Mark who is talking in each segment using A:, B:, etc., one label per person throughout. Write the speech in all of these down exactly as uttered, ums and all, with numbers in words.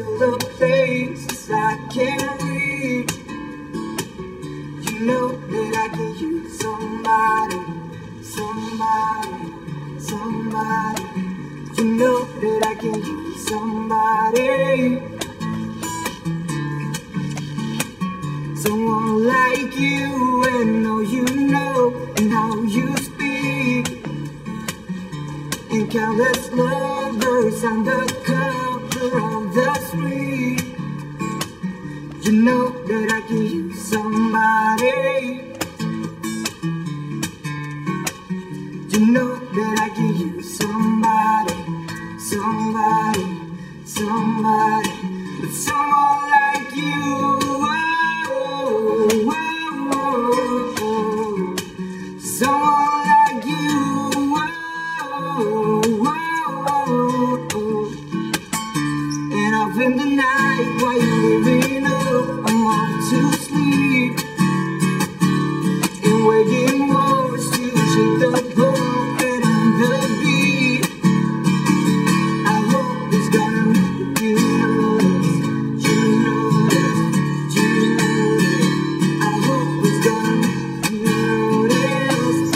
A: the faces I can't read. You know that I can use somebody, somebody, somebody. You know that I can use somebody. Someone like you, and know you know, and how you speak. And countless lovers on the cover of the street. You know that I can use somebody. You know that I can use somebody, somebody, somebody. But someone like you, oh, oh, oh, oh. Someone like you, oh, oh, oh, oh. And off in the night while you're living up, I'm off to sleep. And waking walls to shake the boat and on the beat. I hope it's gonna make you notice, you notice, you notice. I hope it's gonna make you notice.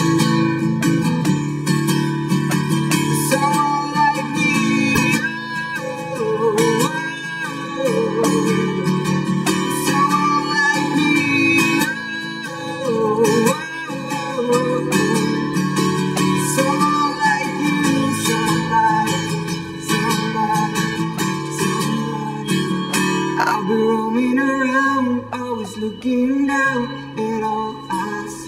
A: Someone like me, oh, oh, oh. Someone like me, oh, oh, oh, oh. Someone like you, somebody, somebody, somebody. I'll be roaming around, always looking down at all I see.